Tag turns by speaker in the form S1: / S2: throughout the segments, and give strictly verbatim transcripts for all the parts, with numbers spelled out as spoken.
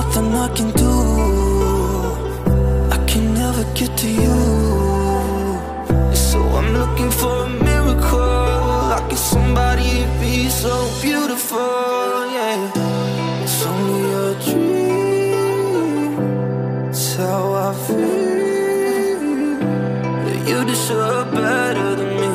S1: nothing I can do. I can never get to you. So I'm looking for a miracle. Like it's somebody be so beautiful, yeah. It's only a dream. It's how I feel. That you deserve better than me.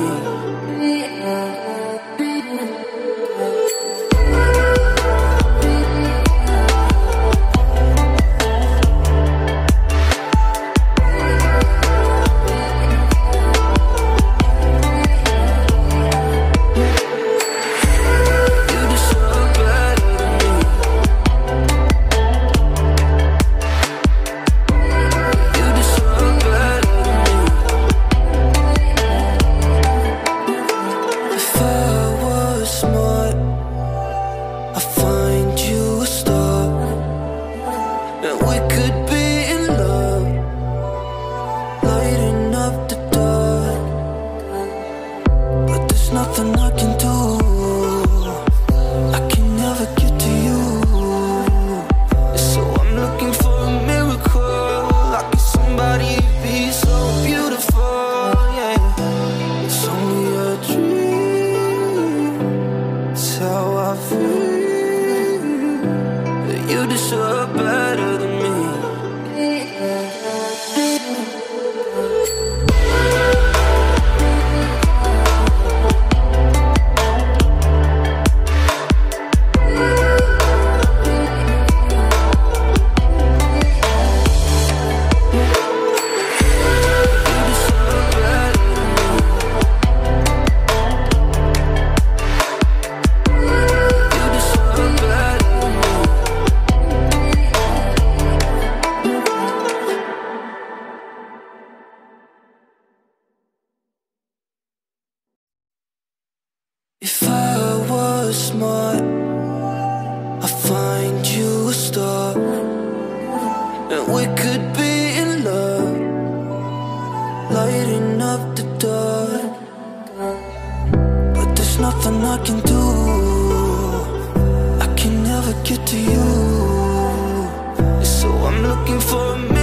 S1: Get to you. So I'm looking for a